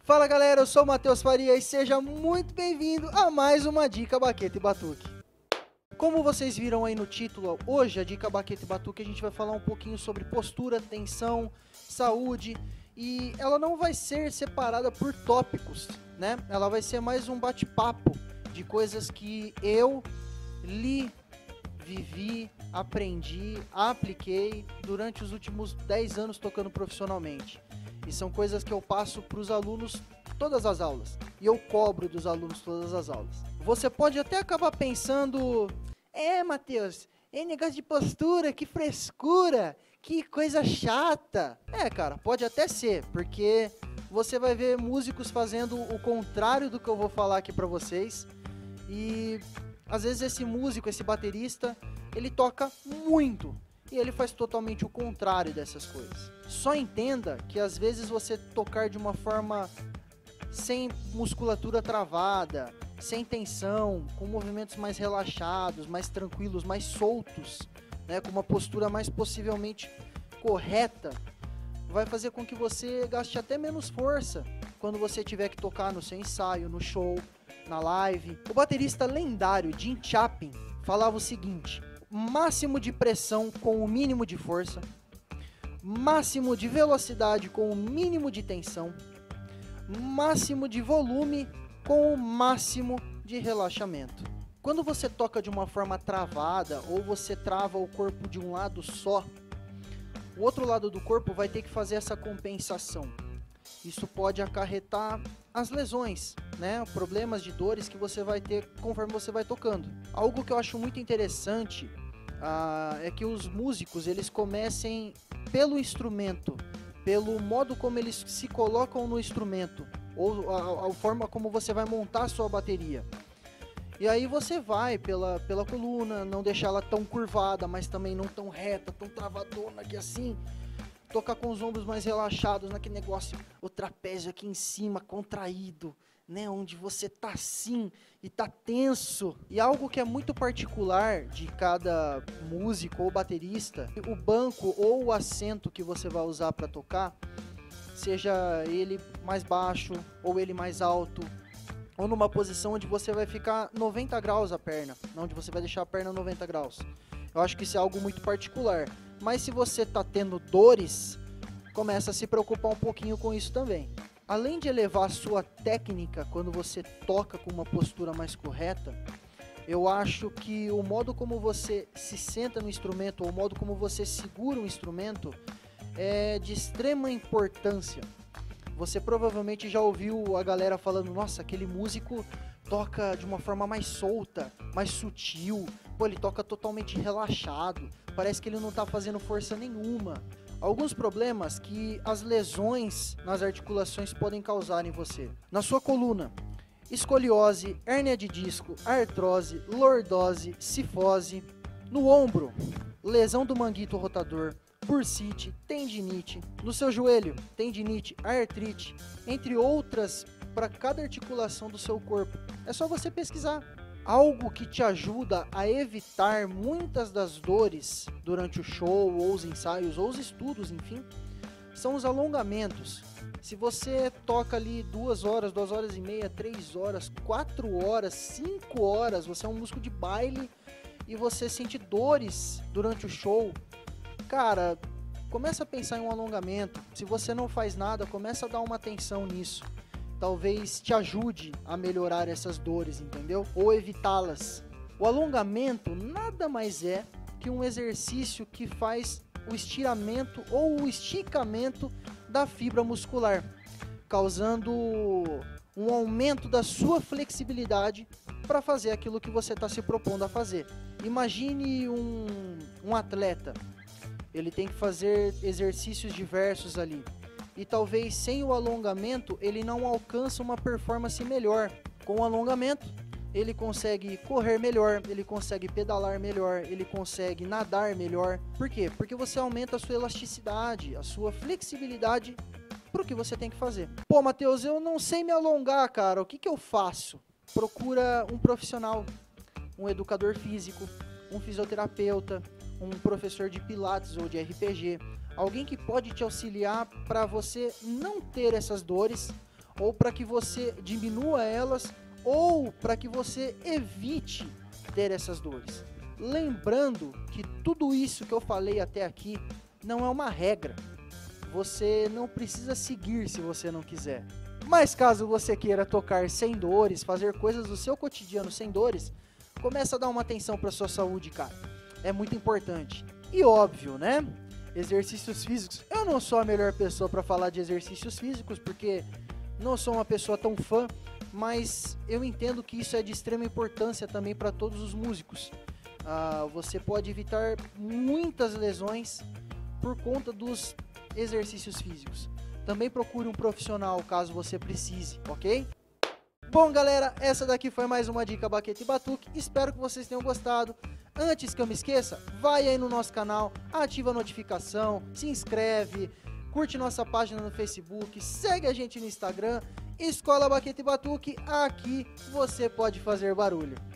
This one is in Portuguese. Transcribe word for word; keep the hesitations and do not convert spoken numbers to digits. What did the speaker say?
Fala galera, eu sou o Matheus Faria e seja muito bem-vindo a mais uma Dica Baqueta e Batuque. Como vocês viram aí no título, hoje a Dica Baqueta e Batuque a gente vai falar um pouquinho sobre postura, tensão, saúde e ela não vai ser separada por tópicos, né? Ela vai ser mais um bate-papo de coisas que eu li, vivi, aprendi, apliquei durante os últimos dez anos tocando profissionalmente. E são coisas que eu passo para os alunos todas as aulas. E eu cobro dos alunos todas as aulas. Você pode até acabar pensando... É, Matheus, é negócio de postura, que frescura, que coisa chata. É, cara, pode até ser, porque você vai ver músicos fazendo o contrário do que eu vou falar aqui para vocês. E às vezes esse músico, esse baterista, ele toca muito. E ele faz totalmente o contrário dessas coisas. Só entenda que às vezes você tocar de uma forma sem musculatura travada, sem tensão, com movimentos mais relaxados, mais tranquilos, mais soltos, né, com uma postura mais possivelmente correta, vai fazer com que você gaste até menos força quando você tiver que tocar no seu ensaio, no show, na live. O baterista lendário Jim Chapin falava o seguinte: máximo de pressão com o mínimo de força, máximo de velocidade com o mínimo de tensão, máximo de volume com o máximo de relaxamento. Quando você toca de uma forma travada ou você trava o corpo de um lado só, o outro lado do corpo vai ter que fazer essa compensação. Isso pode acarretar as lesões, né? Problemas de dores que você vai ter conforme você vai tocando. Algo que eu acho muito interessante ah, é que os músicos eles comecem pelo instrumento, pelo modo como eles se colocam no instrumento, ou a, a forma como você vai montar a sua bateria. E aí você vai pela, pela coluna, não deixar ela tão curvada, mas também não tão reta, tão travadona que assim... Tocar com os ombros mais relaxados, naquele negócio, o trapézio aqui em cima, contraído, né? Onde você tá assim e tá tenso. E algo que é muito particular de cada músico ou baterista, o banco ou o assento que você vai usar para tocar, seja ele mais baixo ou ele mais alto, ou numa posição onde você vai ficar noventa graus a perna, onde você vai deixar a perna noventa graus. Eu acho que isso é algo muito particular. Mas se você está tendo dores, começa a se preocupar um pouquinho com isso também. Além de elevar a sua técnica quando você toca com uma postura mais correta, eu acho que o modo como você se senta no instrumento, ou o modo como você segura o instrumento, é de extrema importância. Você provavelmente já ouviu a galera falando: nossa, aquele músico toca de uma forma mais solta, mais sutil, pô, ele toca totalmente relaxado, parece que ele não tá fazendo força nenhuma. Alguns problemas que as lesões nas articulações podem causar em você. Na sua coluna: escoliose, hérnia de disco, artrose, lordose, cifose. No ombro: lesão do manguito rotador, bursite, tendinite. No seu joelho: tendinite, artrite, entre outras para cada articulação do seu corpo. É só você pesquisar. Algo que te ajuda a evitar muitas das dores durante o show, ou os ensaios, ou os estudos, enfim, são os alongamentos. Se você toca ali duas horas, duas horas e meia, três horas, quatro horas, cinco horas, você é um músico de baile e você sente dores durante o show, cara, começa a pensar em um alongamento. Se você não faz nada, começa a dar uma atenção nisso. Talvez te ajude a melhorar essas dores, entendeu? Ou evitá-las. O alongamento nada mais é que um exercício que faz o estiramento ou o esticamento da fibra muscular, causando um aumento da sua flexibilidade para fazer aquilo que você está se propondo a fazer. Imagine um, um atleta, ele tem que fazer exercícios diversos ali. E talvez sem o alongamento ele não alcança uma performance melhor. Com o alongamento ele consegue correr melhor, ele consegue pedalar melhor, ele consegue nadar melhor. Por quê? Porque você aumenta a sua elasticidade, a sua flexibilidade para o que você tem que fazer. Pô, Matheus, eu não sei me alongar, cara, o que que eu faço? Procura um profissional, um educador físico, um fisioterapeuta, um professor de pilates ou de R P G. Alguém que pode te auxiliar para você não ter essas dores ou para que você diminua elas, ou para que você evite ter essas dores. Lembrando que tudo isso que eu falei até aqui não é uma regra. Você não precisa seguir se você não quiser. Mas caso você queira tocar sem dores, fazer coisas do seu cotidiano sem dores, começa a dar uma atenção para sua saúde, cara. É muito importante. E óbvio, né? Exercícios físicos. Eu não sou a melhor pessoa para falar de exercícios físicos, porque não sou uma pessoa tão fã, mas eu entendo que isso é de extrema importância também para todos os músicos. Ah, você pode evitar muitas lesões por conta dos exercícios físicos. Também procure um profissional caso você precise, ok? Bom, galera, essa daqui foi mais uma dica Baqueta e Batuque. Espero que vocês tenham gostado. Antes que eu me esqueça, vai aí no nosso canal, ativa a notificação, se inscreve, curte nossa página no Facebook, segue a gente no Instagram. Escola Baqueta e Batuque, aqui você pode fazer barulho.